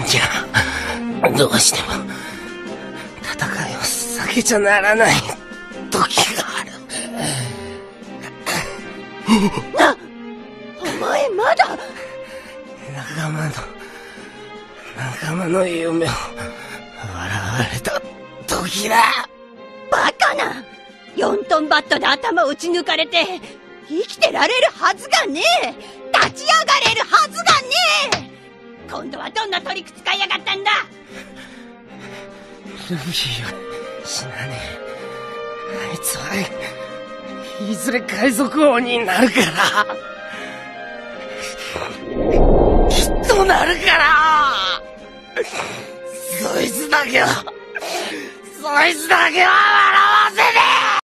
じゃあ、どうしても戦いを避けちゃならない時がある。 お前まだ仲間の夢を笑われた時だ。 バカな。4トンバットで頭を打ち抜かれて生きてられるはずがねえ。立ち上がれるはずがねえ。今度はどんなトリック使いやがったんだ。 ルフィは死なねえ。あいつはいずれ海賊王になるから。きっとなるから。そいつだけは笑わせねえ。